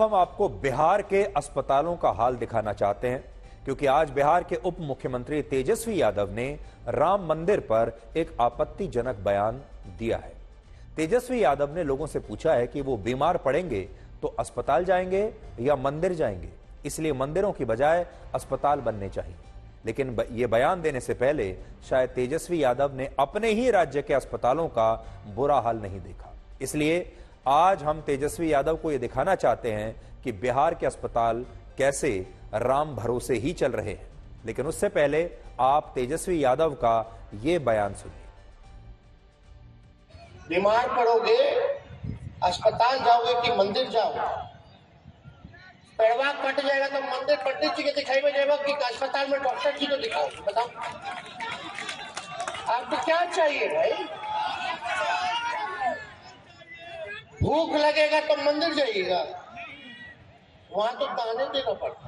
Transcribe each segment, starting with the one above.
हम आपको बिहार के अस्पतालों का हाल दिखाना चाहते हैं, क्योंकि आज बिहार के उप मुख्यमंत्री तेजस्वी यादव ने राम मंदिर पर एक आपत्तिजनक बयान दिया है। तेजस्वी यादव ने लोगों से पूछा है कि वो बीमार पड़ेंगे तो अस्पताल जाएंगे या मंदिर जाएंगे, इसलिए मंदिरों की बजाय अस्पताल बनने चाहिए। लेकिन ये बयान देने से पहले शायद तेजस्वी यादव ने अपने ही राज्य के अस्पतालों का बुरा हाल नहीं देखा। इसलिए आज हम तेजस्वी यादव को यह दिखाना चाहते हैं कि बिहार के अस्पताल कैसे राम भरोसे ही चल रहे हैं। लेकिन उससे पहले आप तेजस्वी यादव का यह बयान सुनिए। बीमार पड़ोगे अस्पताल जाओगे कि मंदिर जाओगे? पैरवा कट जाएगा तो मंदिर पंडित जी के दिखाई में जाएगा कि अस्पताल में डॉक्टर जी को दिखाओ। बताओ आपको क्या चाहिए भाई? भूख लगेगा तो मंदिर जाइएगा, वहां तो दाने देना पड़ता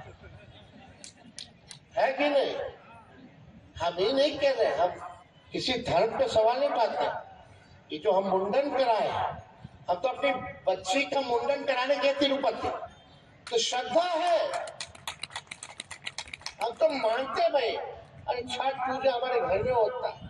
है कि नहीं? हम ये नहीं कह रहे, हम किसी धर्म पे सवाल नहीं पाते कि जो हम मुंडन कराए, हम तो अपनी बच्ची का मुंडन कराने गए तिरुपति, तो श्रद्धा है, हम तो मानते भाई। अरे छठ पूजा हमारे घर में होता है।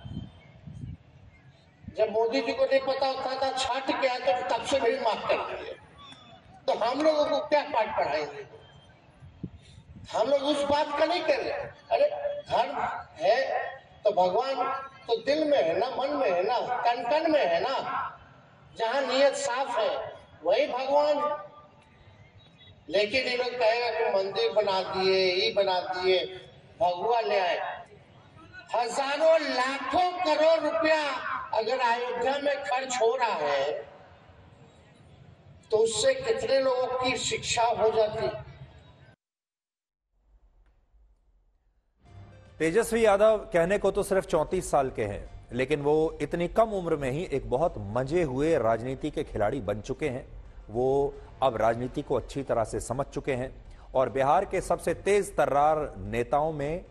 जब मोदी जी को नहीं पता होता था छठ क्या है तो तब से भी माफ कर दिए, तो हम लोगों को क्या पाठ पढ़ाएंगे? हम लोग उस बात का नहीं कर रहे। अरे धर्म है तो भगवान तो दिल में है ना, मन में है ना, कण कण में है ना। जहां नियत साफ है वही भगवान। लेकिन ये लोग कहेगा कि मंदिर बना दिए, ये बना दिए, भगवा ले आए। हजारों लाखों करोड़ रुपया अगर अयोध्या में खर्च हो रहा है तो उससे कितने लोगों की शिक्षा हो जाती। तेजस्वी यादव कहने को तो सिर्फ 34 साल के हैं, लेकिन वो इतनी कम उम्र में ही एक बहुत मंजे हुए राजनीति के खिलाड़ी बन चुके हैं। वो अब राजनीति को अच्छी तरह से समझ चुके हैं और बिहार के सबसे तेज तर्रार नेताओं में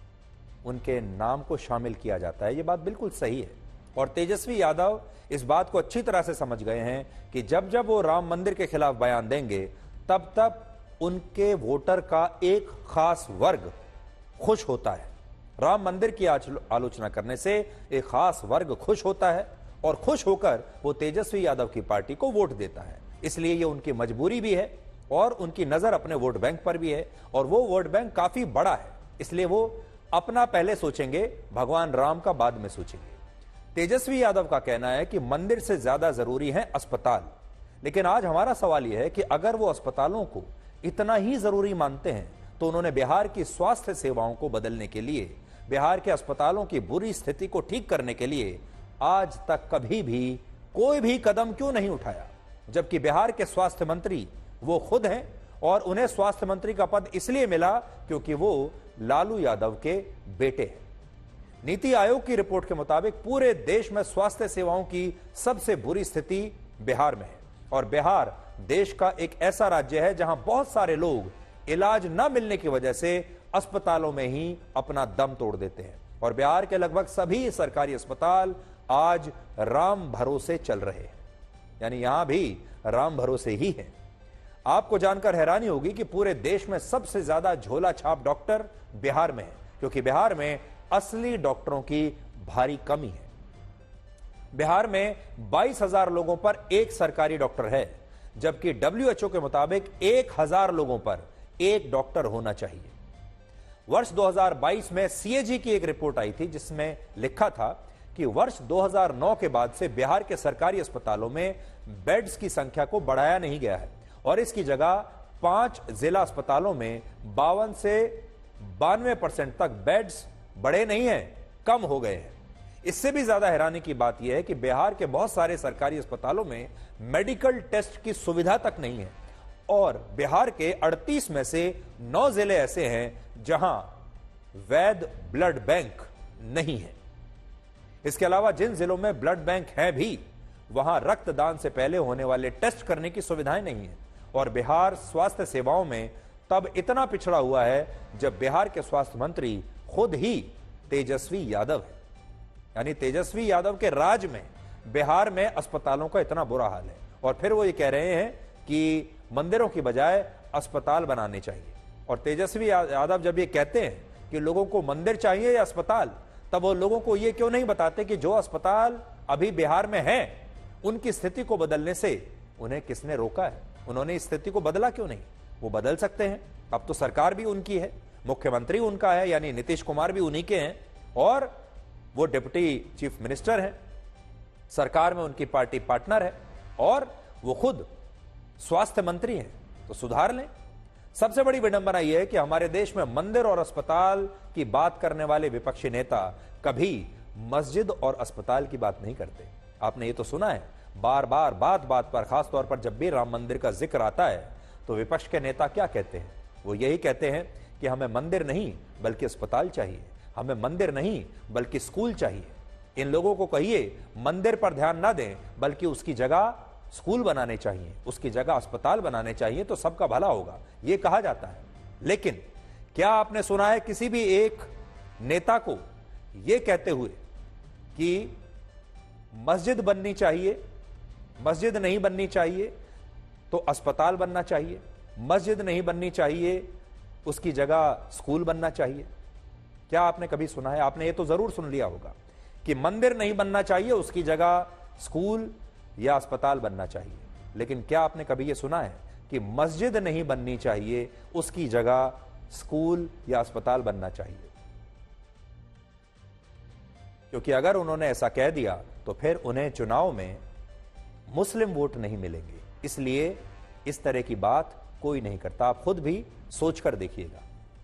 उनके नाम को शामिल किया जाता है। ये बात बिल्कुल सही है और तेजस्वी यादव इस बात को अच्छी तरह से समझ गए हैं कि जब जब वो राम मंदिर के खिलाफ बयान देंगे तब तब उनके वोटर का एक खास वर्ग खुश होता है। राम मंदिर की आलोचना करने से एक खास वर्ग खुश होता है और खुश होकर वो तेजस्वी यादव की पार्टी को वोट देता है। इसलिए ये उनकी मजबूरी भी है और उनकी नजर अपने वोट बैंक पर भी है और वो वोट बैंक काफी बड़ा है, इसलिए वो अपना पहले सोचेंगे, भगवान राम का बाद में सोचेंगे। तेजस्वी यादव का कहना है कि मंदिर से ज्यादा जरूरी है अस्पताल। लेकिन आज हमारा सवाल यह है कि अगर वो अस्पतालों को इतना ही जरूरी मानते हैं तो उन्होंने बिहार की स्वास्थ्य सेवाओं को बदलने के लिए, बिहार के अस्पतालों की बुरी स्थिति को ठीक करने के लिए आज तक कभी भी कोई भी कदम क्यों नहीं उठाया? जबकि बिहार के स्वास्थ्य मंत्री वो खुद हैं और उन्हें स्वास्थ्य मंत्री का पद इसलिए मिला क्योंकि वो लालू यादव के बेटे हैं। नीति आयोग की रिपोर्ट के मुताबिक पूरे देश में स्वास्थ्य सेवाओं की सबसे बुरी स्थिति बिहार में है और बिहार देश का एक ऐसा राज्य है जहां बहुत सारे लोग इलाज न मिलने की वजह से अस्पतालों में ही अपना दम तोड़ देते हैं और बिहार के लगभग सभी सरकारी अस्पताल आज राम भरोसे चल रहे हैं, यानी यहां भी राम भरोसे ही है। आपको जानकर हैरानी होगी कि पूरे देश में सबसे ज्यादा झोला छाप डॉक्टर बिहार में है, क्योंकि बिहार में असली डॉक्टरों की भारी कमी है। बिहार में 22,000 लोगों पर एक सरकारी डॉक्टर है, जबकि WHO के मुताबिक 1,000 लोगों पर एक डॉक्टर होना चाहिए। वर्ष 2022 में CAG की एक रिपोर्ट आई थी जिसमें लिखा था कि वर्ष 2009 के बाद से बिहार के सरकारी अस्पतालों में बेड्स की संख्या को बढ़ाया नहीं गया है और इसकी जगह 5 जिला अस्पतालों में 52 से 92% तक बेड्स बढ़े नहीं हैं, कम हो गए हैं। इससे भी ज्यादा हैरानी की बात यह है कि बिहार के बहुत सारे सरकारी अस्पतालों में मेडिकल टेस्ट की सुविधा तक नहीं है और बिहार के 38 में से 9 जिले ऐसे हैं जहां वैध ब्लड बैंक नहीं है। इसके अलावा जिन जिलों में ब्लड बैंक है भी वहां रक्तदान से पहले होने वाले टेस्ट करने की सुविधाएं नहीं है और बिहार स्वास्थ्य सेवाओं में तब इतना पिछड़ा हुआ है जब बिहार के स्वास्थ्य मंत्री खुद ही तेजस्वी यादव है। यानी तेजस्वी यादव के राज में बिहार में अस्पतालों का इतना बुरा हाल है और फिर वो ये कह रहे हैं कि मंदिरों की बजाय अस्पताल बनाने चाहिए। और तेजस्वी यादव जब ये कहते हैं कि लोगों को मंदिर चाहिए या अस्पताल, तब वो लोगों को ये क्यों नहीं बताते कि जो अस्पताल अभी बिहार में है उनकी स्थिति को बदलने से उन्हें किसने रोका है? उन्होंने इस स्थिति को बदला क्यों नहीं? वो बदल सकते हैं। अब तो सरकार भी उनकी है, मुख्यमंत्री उनका है, यानी नीतीश कुमार भी उन्हीं के हैं, और वो डिप्टी चीफ मिनिस्टर हैं, सरकार में उनकी पार्टी पार्टनर है, और वो खुद स्वास्थ्य मंत्री हैं। तो सुधार लें। सबसे बड़ी विडंबना यह है कि हमारे देश में मंदिर और अस्पताल की बात करने वाले विपक्षी नेता कभी मस्जिद और अस्पताल की बात नहीं करते। आपने ये तो सुना है, बार बार बात बात पर, खासतौर पर जब भी राम मंदिर का जिक्र आता है तो विपक्ष के नेता क्या कहते हैं? वो यही कहते हैं कि हमें मंदिर नहीं बल्कि अस्पताल चाहिए, हमें मंदिर नहीं बल्कि स्कूल चाहिए। इन लोगों को कहिए मंदिर पर ध्यान ना दें, बल्कि उसकी जगह स्कूल बनाने चाहिए, उसकी जगह अस्पताल बनाने चाहिए, तो सबका भला होगा, ये कहा जाता है। लेकिन क्या आपने सुना है किसी भी एक नेता को यह कहते हुए कि मस्जिद बननी चाहिए, मस्जिद नहीं बननी चाहिए तो अस्पताल बनना चाहिए, मस्जिद नहीं बननी चाहिए उसकी जगह स्कूल बनना चाहिए? क्या आपने कभी सुना है? आपने ये तो जरूर सुन लिया होगा कि मंदिर नहीं बनना चाहिए, उसकी जगह स्कूल या अस्पताल बनना चाहिए। लेकिन क्या आपने कभी यह सुना है कि मस्जिद नहीं बननी चाहिए, उसकी जगह स्कूल या अस्पताल बनना चाहिए? क्योंकि अगर उन्होंने ऐसा कह दिया तो फिर उन्हें चुनाव में मुस्लिम वोट नहीं मिलेंगे। इसलिए इस तरह की बात कोई नहीं करता। आप खुद भी सोचकर देखिएगा।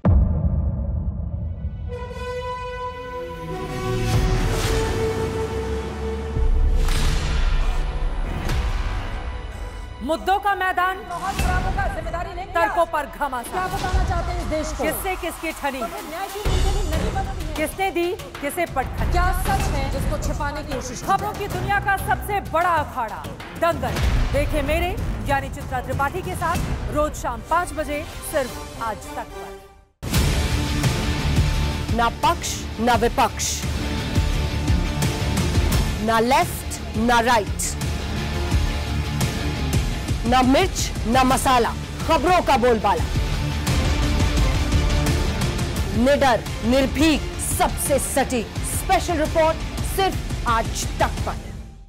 मुद्दों का मैदान, बहुत खराब होगा, जिम्मेदारी लेंगे तर्कों पर घमासान। क्या बताना चाहते हैं इस देश को? किससे किसकी ठनी, न्याय की नीति नहीं बनती है। किसने दी किसे पटखनी। क्या सच है जिसको छिपाने की कोशिश? खबरों की दुनिया का सबसे बड़ा अखाड़ा दंगल देखे मेरे यानी चित्रा त्रिपाठी के साथ रोज शाम 5 बजे सिर्फ आज तक पर। ना पक्ष ना विपक्ष, ना लेफ्ट ना राइट, ना मिर्च ना मसाला, खबरों का बोलबाला, निडर निर्भीक सबसे सटीक स्पेशल रिपोर्ट सिर्फ आज तक पर।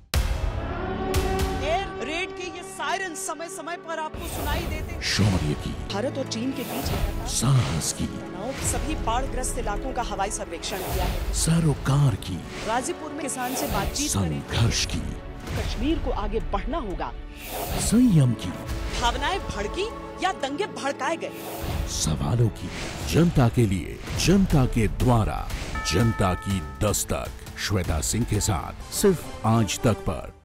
एयर रेड के ये सायरन समय समय पर आपको सुनाई देते। शौर्य की, भारत और चीन के बीच साहस की, सभी बाढ़ग्रस्त इलाकों का हवाई सर्वेक्षण किया है। सरोकार की, गाजीपुर में किसान से बातचीत करें। संघर्ष की, कश्मीर को आगे बढ़ना होगा। संयम की, भावनाएं भड़की या दंगे भड़काए गए। सवालों की, जनता के लिए, जनता के द्वारा, जनता की दस्तक। श्वेता सिंह के साथ सिर्फ आज तक पर।